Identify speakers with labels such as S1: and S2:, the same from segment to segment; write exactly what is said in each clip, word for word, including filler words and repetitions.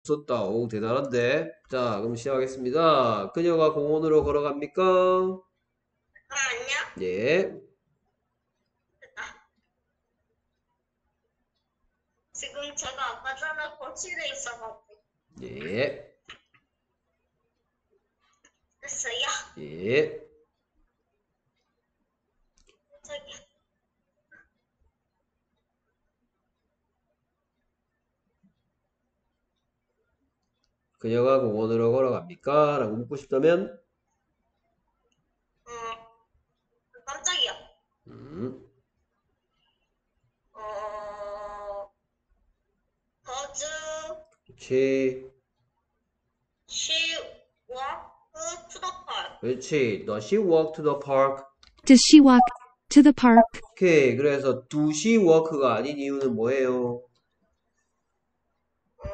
S1: 썼다. 오, 대단한데. 자, 그럼 시작하겠습니다. 그녀가 공원으로 걸어갑니까?
S2: 잠깐만요.
S1: 예.
S2: 지금 제가 아까 전에 거실에 있어가지고
S1: 예.
S2: 됐어요.
S1: 예.
S2: 저기
S1: 그녀가 공원으로 걸어갑니까? 라고 묻고 싶다면?
S2: 어 깜짝이야.
S1: 음.
S2: 어 does
S1: 그렇지.
S2: she walk to the park?
S1: 그렇지. Does she walk to the park?
S3: Does she walk to the park?
S1: 오케이. 그래서 do she walk가 아닌 이유는 뭐예요?
S2: 어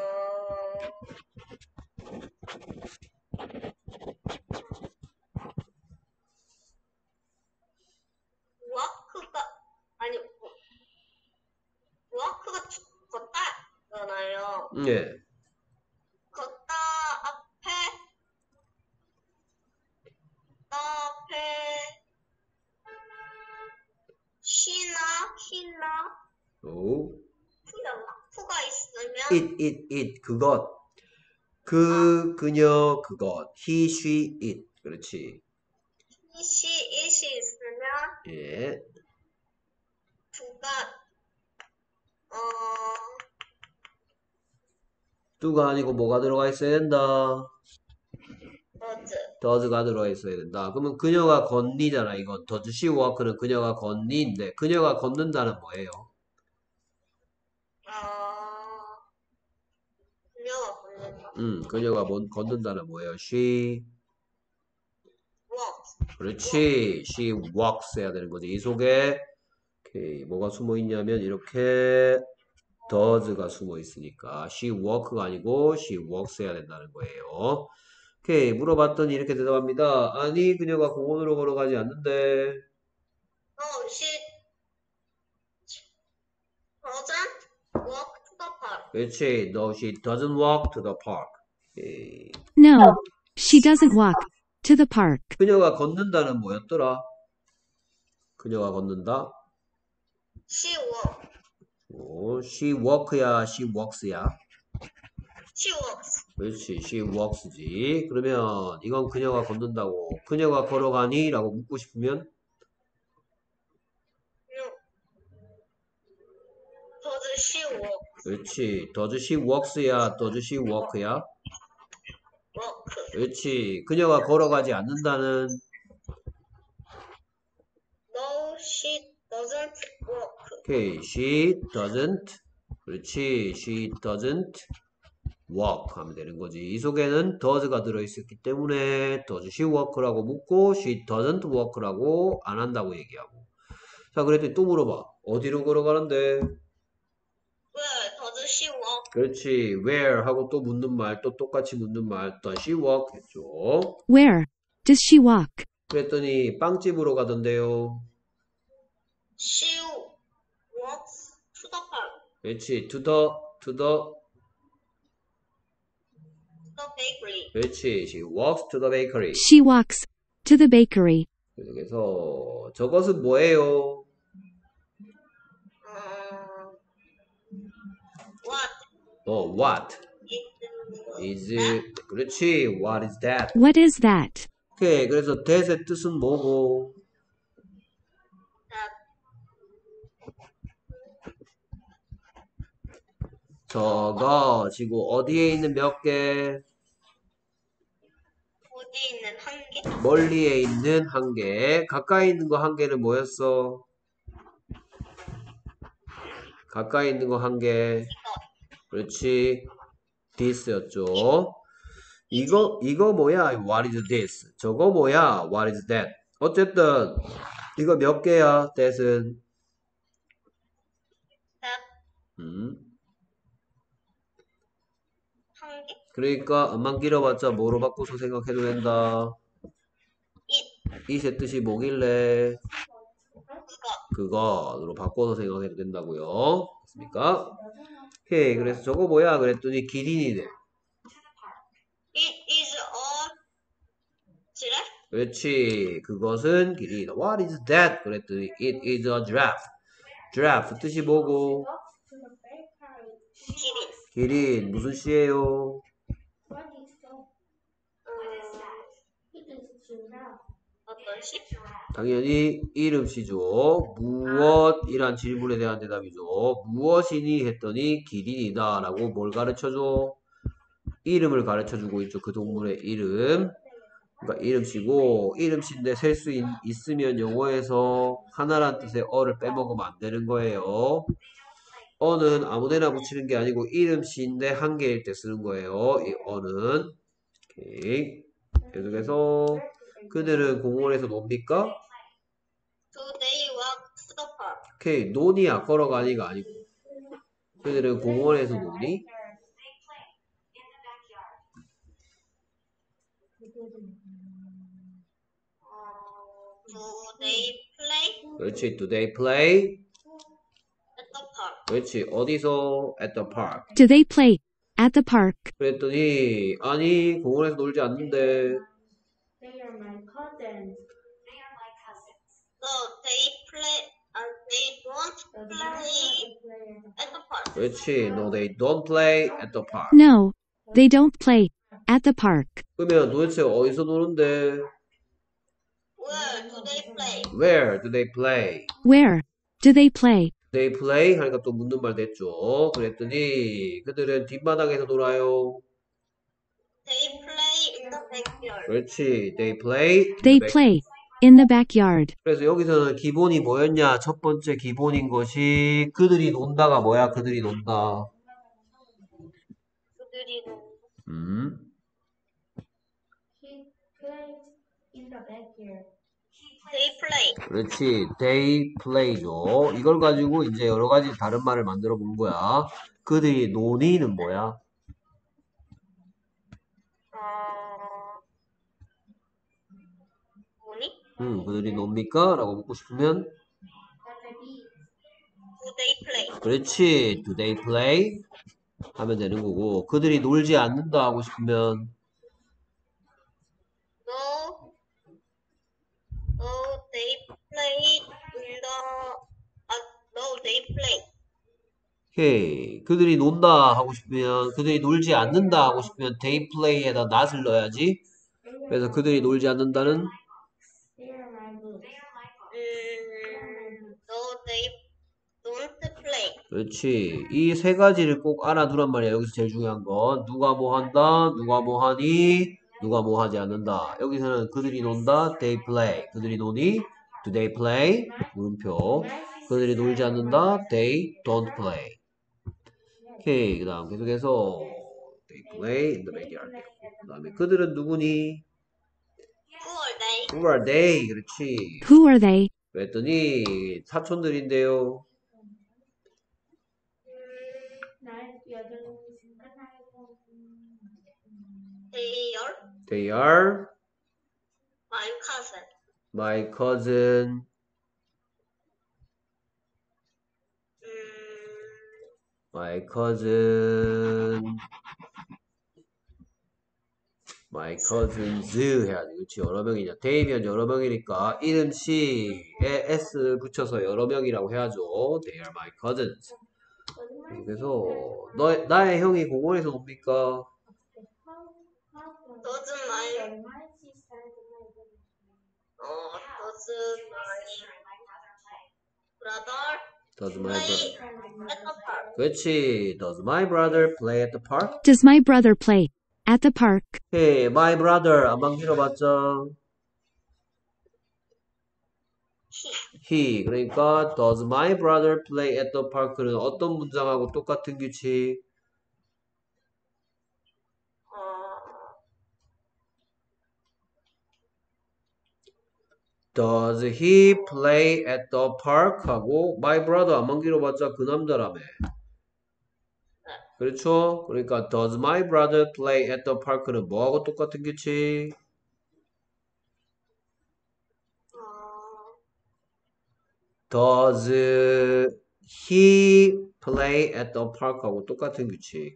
S2: walk가 아니 walk가 걷다잖아요.
S1: 예.
S2: 걷다 앞에 걷다 앞에 she나 he나
S1: 오.
S2: who였나? who가 있으면
S1: it, it, it. 그것. 그, 그녀, 그것. he, she, it. 그렇지.
S2: she, it이 있으면
S1: 예.
S2: 두가 어
S1: do가 아니고 뭐가 들어가 있어야 된다?
S2: does
S1: does가 들어가 있어야 된다. 그러면 그녀가 걷니잖아. 이건 does she walk는 그녀가 걷니인데 그녀가 걷는다는 뭐예요?
S2: 어 그녀가 걷는다.
S1: 음, 그녀가 뭔, 걷는다는 뭐예요? she
S2: walks
S1: 그렇지. she walks 해야 되는 거지. 이 속에 오케이, 뭐가 숨어 있냐면 이렇게 does가 숨어 있으니까 she walk가 아니고 she walks 해야 된다는 거예요. 오케이, 물어봤더니 이렇게 대답합니다. 아니, 그녀가 공원으로 걸어가지 않는데.
S2: no she doesn't walk to the park.
S1: 그렇지. No, she doesn't walk to the park. 오케이.
S3: No, she doesn't walk to the park.
S1: 그녀가 걷는다는 뭐였더라? 그녀가 걷는다.
S2: she walk
S1: 오, she walk야, she walks야.
S2: she walks
S1: 그렇지, she walks지. 그러면 이건 그녀가 걷는다고. 그녀가 걸어가니? 라고 묻고 싶으면
S2: no does she walk
S1: 그렇지. does she walks야, does she walk야?
S2: walk
S1: 그렇지. 그녀가 걸어가지 않는다는
S2: no she doesn't walk
S1: 오케이, she doesn't 그렇지, she doesn't walk 하면 되는 거지. 이 속에는 does가 들어있었기 때문에 does she walk라고 묻고 she doesn't walk라고 안 한다고 얘기하고. 자, 그랬더니 또 물어봐. 어디로 걸어가는데?
S2: where does she walk
S1: 그렇지, where 하고 또 묻는 말, 또 똑같이 묻는 말, does she walk 했죠.
S3: Where does she walk?
S1: 그랬더니 빵집으로 가던데요.
S2: she walks to the park
S1: 그렇지, to the, to the
S2: the bakery
S1: 그렇지. She walks to the bakery.
S3: She walks to the bakery.
S1: 그래서 저것은 뭐예요?
S2: 어 what
S1: 어, what
S2: is
S1: is 그렇지. What is that?
S3: What is that?
S1: 오케이. 그래서 that의 뜻은 뭐고?
S2: that
S1: 저거 지구 어디에 있는 몇 개?
S2: 어디 있는 한 개?
S1: 멀리에 있는 한 개. 가까이 있는 거 한 개는 뭐였어? 가까이 있는 거 한 개. 그렇지. this였죠. 이거 이거 뭐야? What is this? 저거 뭐야? What is that? 어쨌든 이거 몇 개야? that은
S2: that
S1: 음.
S2: 한 개?
S1: 그러니까 엄만 길어봤자 뭐로 바꿔서 생각해도 된다.
S2: it
S1: it의 뜻이 뭐길래
S2: 그거
S1: 그거로 바꿔서 생각해도 된다고요. 됐습니까? 오케이. 그래서 저거 뭐야? 그랬더니 기린이네.
S2: It is a giraffe.
S1: 그렇지. 그것은 기린이다. What is that? 그랬더니 it is a giraffe. giraffe 뜻이 뭐고?
S2: 기린.
S1: 기린 무슨 시예요?
S2: 어떤 시?
S1: 당연히 이름시죠. 무엇이란 질문에 대한 대답이죠. 무엇이니 했더니 기린이다 라고 뭘 가르쳐줘? 이름을 가르쳐주고 있죠. 그 동물의 이름. 그러니까 이름시고 이름시인데 셀 수 있으면 영어에서 하나란 뜻의 어를 빼먹으면 안 되는 거예요. 어는 아무데나 붙이는 게 아니고 이름시인데 한 개일 때 쓰는 거예요. 이 어는. 오케이. 계속해서 그들은 공원에서 놉니까?
S2: Do they walk to the park?
S1: 오케이. 노니야 걸어가니가 아니고 그들은 공원에서 노니?
S2: 어, do they play
S1: 그렇지. Do they play?
S2: at the park?
S1: 그렇지. 어디서? At the park.
S3: Do they play at the park?
S1: 그랬더니 아니 공원에서 놀지 않는데
S4: They are my cousins.
S2: No, they play. Uh, they don't
S4: The
S2: play
S4: player.
S2: at the park.
S1: 그렇지. No, they don't play at the park.
S3: No, they don't play at the park.
S1: 그러면 도대체 어디서 노는데?
S2: Where do they play?
S1: Where do they play?
S3: Where do they play?
S1: They play 하니까 또 묻는 말 됐죠. 그랬더니 그들은 뒷마당에서 놀아요.
S2: They play in the backyard.
S1: 그렇지. They play. in
S3: They
S1: the back-
S3: play in the backyard.
S1: 그래서 여기서는 기본이 뭐였냐? 첫 번째 기본인 것이 그들이 논다가 뭐야? 그들이 논다.
S2: 그들이
S1: 음.
S4: He plays in the backyard.
S2: They play.
S1: 그렇지. They play죠. 이걸 가지고 이제 여러 가지 다른 말을 만들어 본 거야. 그들이 논의는 뭐야?
S2: 어, 뭐니?
S1: 음, 그들이 놉니까? 라고 묻고 싶으면
S2: Do they play?
S1: 그렇지. Do they play? 하면 되는 거고 그들이 놀지 않는다 하고 싶으면
S2: No. No, they play in the. Uh, no, they play.
S1: 오케이. 그들이 논다 하고 싶으면 그들이 놀지 않는다 하고 싶으면 they play에다 not을 넣어야지. 그래서 그들이 놀지 않는다는
S4: They are my books.
S2: 음, no, they don't play.
S1: 그렇지. 이 세 가지를 꼭 알아두란 말이야. 여기서 제일 중요한 건 누가 뭐 한다, 누가 뭐 하니, 누가 뭐 하지 않는다. 여기서는 그들이 논다, they play. 그들이 노니, do they play? 물음표. 그들이 놀지 않는다, they don't play. 오케이. 그 다음 계속해서 they play in the backyard. 그 다음에 그들은 누구니?
S2: Who are they?
S1: Who are they? 그렇지.
S3: Who are they?
S1: 그랬더니 사촌들인데요.
S4: 나의 여덟
S2: They are
S1: They are
S2: my cousin.
S1: my cousin.
S2: 음,
S1: My cousin. My cousins 해야 돼. 그렇지. 여러 명이냐. they면 여러 명이니까 이름 C에 S 붙여서 여러 명이라고 해야죠. They are my cousins. 그래서 너, 나의 형이 공원에서 놉니까?
S2: does my 어, does my brother
S1: Does my
S2: play
S1: bro-
S2: at the park?
S1: 그렇지. Does my brother play at the park?
S3: Does my brother play at the park?
S1: Hey, my brother. 안만 길어봤자 he. 그러니까 does my brother play at the park는 어떤 문장하고 똑같은 규칙?
S2: 어,
S1: Does he play at the park? 하고 my brother 안만 길어봤자 그 남자라며. 그렇죠? 그러니까 does my brother play at the park는 뭐하고 똑같은 규칙?
S2: 어,
S1: Does he play at the park하고 똑같은 규칙.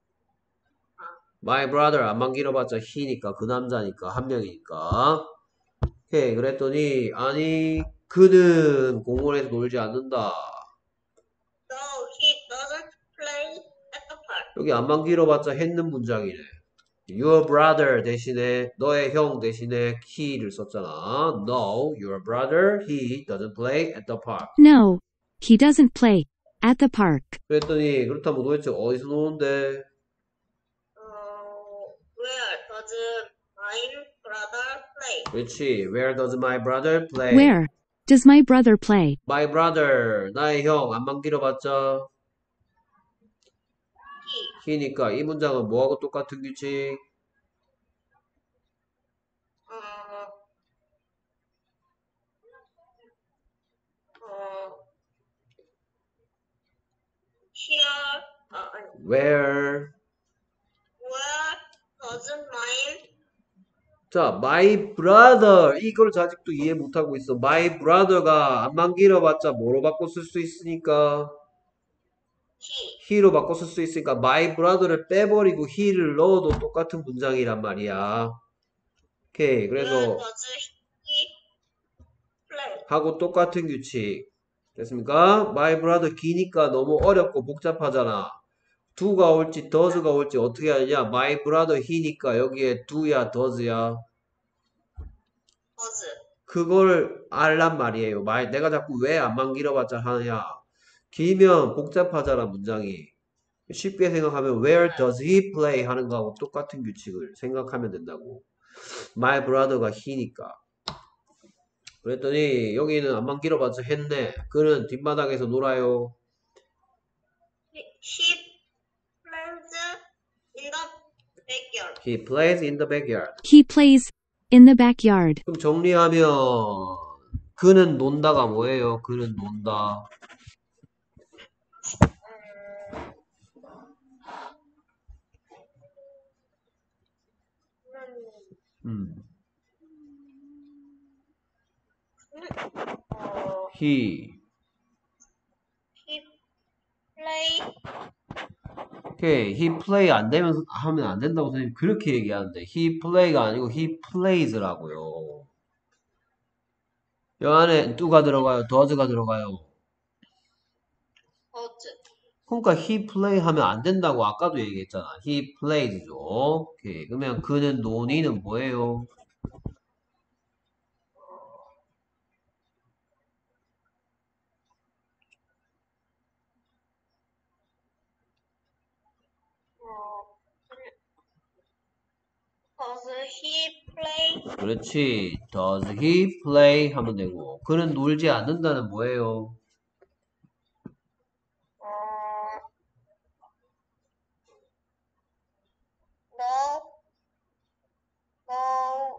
S1: My brother 안만 길어봤자 he니까 그 남자니까 한 명이니까. 오케이 그랬더니 아니 그는 공원에서 놀지 않는다.
S2: No, he doesn't play at the park.
S1: 여기 안만 길어봤자 했는 문장이네. Your brother 대신에 너의 형 대신에 he를 썼잖아. No, your brother he doesn't play at the park.
S3: No, he doesn't play at the park.
S1: 그랬더니 그렇다면 도대체 어디서 노는데?
S2: Uh, where does my brother play?
S1: 그렇지. Where does my brother play?
S3: Where does my brother play?
S1: My brother 나의 형 안만 길어봤자
S2: He.
S1: he니까 이 문장은 뭐하고 똑같은 규칙?
S2: Uh, uh, here. Uh,
S1: Where
S2: where does my
S1: 자, my brother 이걸 아직도 이해 못하고 있어. My brother가 안만 길어봤자 뭐로 바꿔 쓸 수 있으니까
S2: he?
S1: he로 바꿔 쓸 수 있으니까 my brother를 빼버리고 he를 넣어도 똑같은 문장이란 말이야. 오케이
S2: Where
S1: 그래서
S2: does he play?
S1: 하고 똑같은 규칙 됐습니까? My brother 기니까 너무 어렵고 복잡하잖아. do가 올지 does가 올지 어떻게 하느냐? My brother he니까 여기에 do야 does야.
S2: Does.
S1: 그걸 알란 말이에요. 말 내가 자꾸 왜 안만 길어봤자 하느냐? 길면 복잡하잖아 문장이. 쉽게 생각하면 where does he play 하는 거하고 똑같은 규칙을 생각하면 된다고. My brother가 he니까. 그랬더니 여기는 안만 길어봤자 했네. 그는 뒷마당에서 놀아요.
S2: He plays in the backyard.
S1: He plays in the backyard.
S3: He plays in the backyard.
S1: 그럼 정리하면 그는 논다가 뭐예요? 그는 논다. 음.
S2: Uh,
S1: He.
S2: he play.
S1: 오케이. He play 안 되면 하면 안 된다고 선생님 그렇게 얘기하는데 he play가 아니고 he plays라고요. 여 안에 do가 들어가요? does가 들어가요?
S2: Does.
S1: 그러니까 he play 하면 안 된다고 아까도 얘기했잖아. he plays죠. 오케이. 그러면 그는 논이는 뭐예요?
S2: Does he play?
S1: 그렇지. Does he play 하면 되고 그는 놀지 않는다는 뭐예요?
S2: Uh, no. No.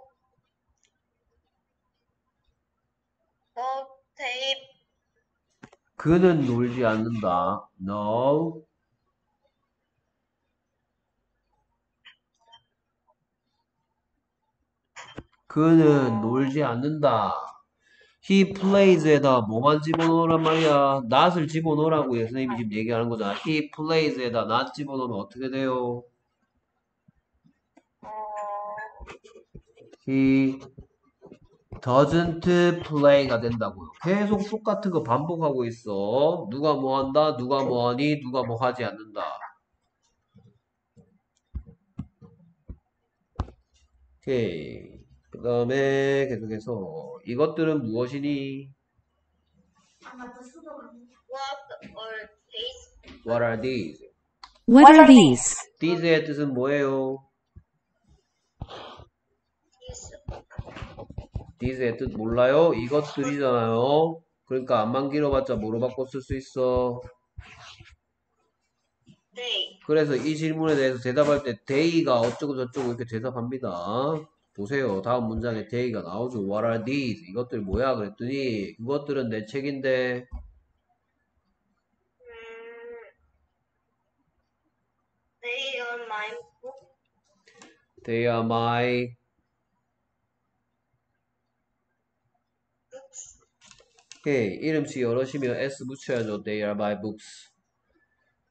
S2: No tape.
S1: 그는 놀지 않는다. No. 그는 놀지 않는다. He plays에다 뭐만 집어넣으란 말이야? not을 집어넣으라고 선생님이 지금 얘기하는 거잖아. He plays에다 not 집어넣으면 어떻게 돼요? He doesn't play가 된다고요. 계속 똑같은 거 반복하고 있어. 누가 뭐 한다? 누가 뭐 하니? 누가 뭐 하지 않는다. 오케이. 그 다음에 계속해서 이것들은 무엇이니?
S2: What are these?
S1: What are these?
S3: What are these?
S1: These의 뜻은 뭐예요?
S2: These.
S1: These의 뜻 몰라요? 이것들이잖아요. 그러니까 안만 길어봤자 뭐로 바꿔 쓸 수 있어?
S2: They.
S1: 그래서 이 질문에 대해서 대답할 때 they가 어쩌고 저쩌고 이렇게 대답합니다. 보세요. 다음 문장에 they가 나오죠. What are these? 이것들 뭐야? 그랬더니 그것들은 내 책인데
S2: 음, they are my book.
S1: they are my
S2: books.
S1: 오케이. 이름씩 여럿이면 s 붙여야죠. They are my books.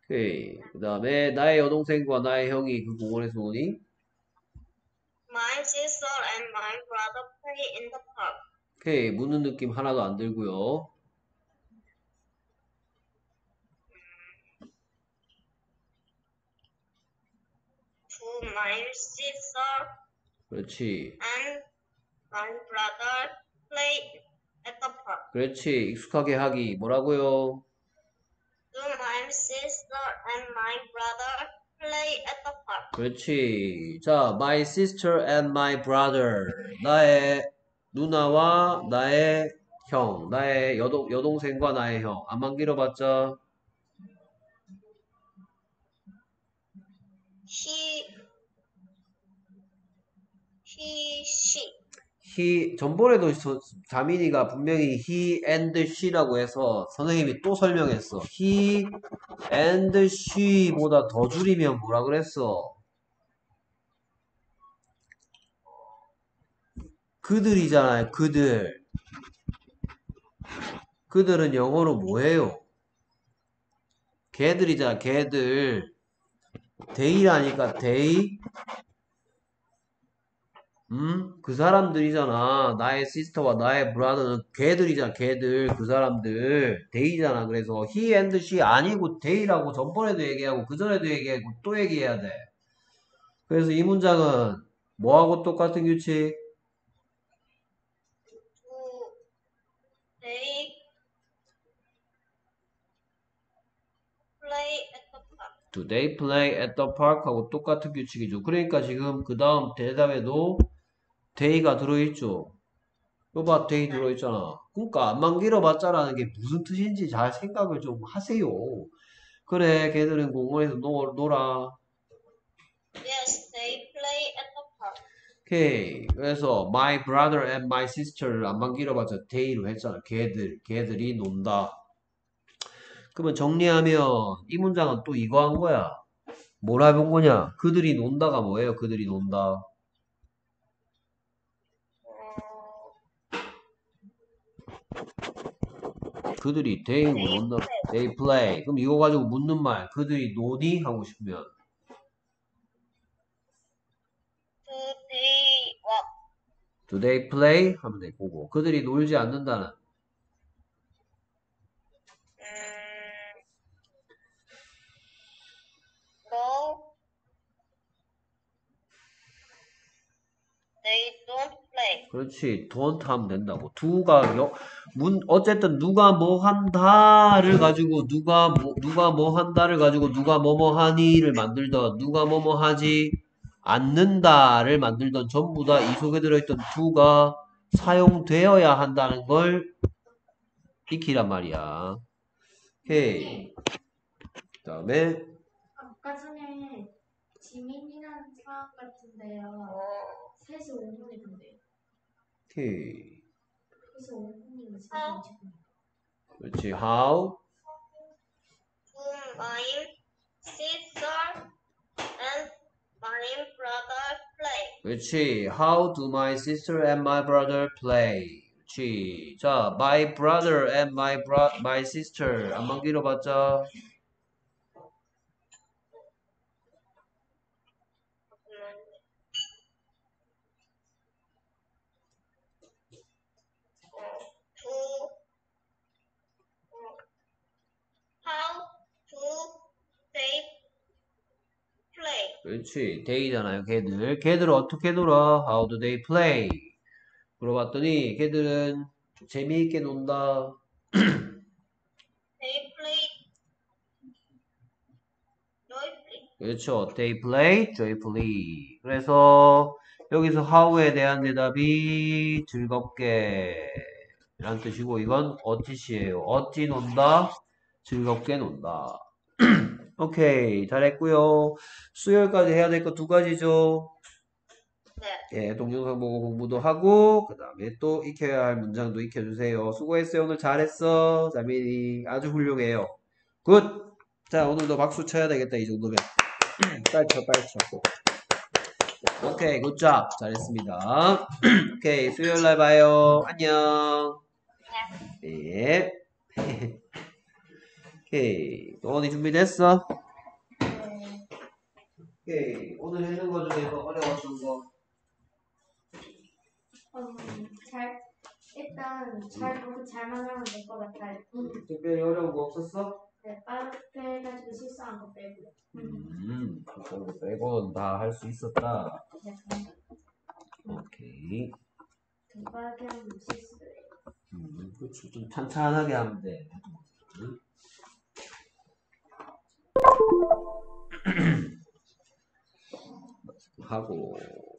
S1: 오케이. 그 다음에 나의 여동생과 나의 형이 그 공원에서 노니?
S2: My sister and my brother play in the park.
S1: 오케이. 묻는 느낌 하나도 안 들고요.
S2: Do my sister
S1: 그렇지.
S2: and my brother play at the park?
S1: 그렇지. 익숙하게 하기. 뭐라고요?
S2: Do my sister and my brother play at the park?
S1: 그렇지. 자, my sister and my brother. 나의 누나와 나의 형. 나의 여동, 여동생과 나의 형. 안만 길어봤자.
S2: He, he, she.
S1: he, 전번에도 저- 자민이가 분명히 he and she라고 해서 선생님이 또 설명했어. he and she보다 더 줄이면 뭐라 그랬어? 그들이잖아요. 그들. 그들은 영어로 뭐예요? 걔들이잖아. 걔들. they라니까 they. 음? 그 사람들이잖아. 나의 시스터와 나의 브라더는 걔들이잖아. 걔들. 그 사람들. they잖아. 그래서 he and she 아니고 they라고 전번에도 얘기하고 그 전에도 얘기하고 또 얘기해야 돼. 그래서 이 문장은 뭐하고 똑같은 규칙?
S2: Do they play at the park?
S1: Do they play at the park? 하고 똑같은 규칙이죠. 그러니까 지금 그 다음 대답에도 they가 들어있죠. 이거 봐, they 들어있잖아. 그러니까 안만 길어봤자라는 게 무슨 뜻인지 잘 생각을 좀 하세요. 그래, 걔들은 공원에서 놀, 놀아.
S2: Yes, they play at the park.
S1: 오케이. 그래서 my brother and my sister를 안만 길어봤자 they로 했잖아. 걔들, 걔들이 논다. 그러면 정리하면 이 문장은 또 이거 한 거야. 뭘 해본 거냐? 그들이 논다가 뭐예요? 그들이 논다. 그들이 they로 논다. They play. 그럼 이거 가지고 묻는 말. 그들이 노니? 하고 싶으면
S2: Do they walk?
S1: Do they play? 하면 돼. 그거. 그들이 놀지 않는다는.
S2: 음, no, they don't play.
S1: 그렇지. don't 하면 된다고. do가 여, 문 어쨌든 누가 뭐 한다를 가지고 누가 뭐 누가 뭐 한다를 가지고 누가 뭐뭐 하니를 만들던 누가 뭐뭐 하지 않는다를 만들던 전부 다 이 속에 들어있던 do가 사용되어야 한다는 걸 익히란 말이야. 오케이. 그 다음에
S4: 아까 전에 지민이라는 사람 같은데요.
S2: 어,
S4: 세 시 오 분에 근데요.
S1: 오케이.
S4: 세 시 오 분이면 세 시
S2: 어.
S4: 이십 분.
S1: 그렇지. how
S2: do my sister and my brother play?
S1: 그렇지. How do my sister and my brother play? 그렇지. 자, my brother and my bro my sister. 안만 길어봤자.
S2: Do, how do they play?
S1: 그렇지. they잖아요. 걔들. 걔들은 어떻게 놀아? How do they play? 물어봤더니 걔들은 재미있게 논다.
S2: They play joyfully.
S1: 그렇죠. They play joyfully. 그래서 여기서 how에 대한 대답이 즐겁게 라는 뜻이고 이건 어찌시에요. 어찌 논다? 즐겁게 논다. 오케이. 잘했고요. 수요일까지 해야 될 거 두 가지죠.
S2: 네.
S1: 예, 동영상 보고 공부도 하고 그 다음에 또 익혀야 할 문장도 익혀주세요. 수고했어요. 오늘 잘했어. 자민이 아주 훌륭해요. 굿! 자, 오늘도 박수 쳐야 되겠다. 이 정도면. 빨리 쳐, 빨리 쳐. 오케이, 굿잡. 잘했습니다. 오케이, 수요일날 봐요. 안녕. 예. 오케이. 너네 준비됐어?
S4: 네.
S1: 오케이. 오늘 해는 거 중에서 어려웠던 거.
S4: 음, 잘, 일단 잘 보고 잘만 하면 될 것 같아요.
S1: 특별히 어려운 거 없었어?
S4: 네, 빠르게 해가지고 실수한 거 빼고요.
S1: 음, 그런 거 빼고는 다 할 수 있었다.
S4: 네,
S1: 오케이.
S4: 좀 빠르게 하면 실수예요.
S1: 음, 그렇지. 좀 찬찬하게 하면 돼. 응? 하고.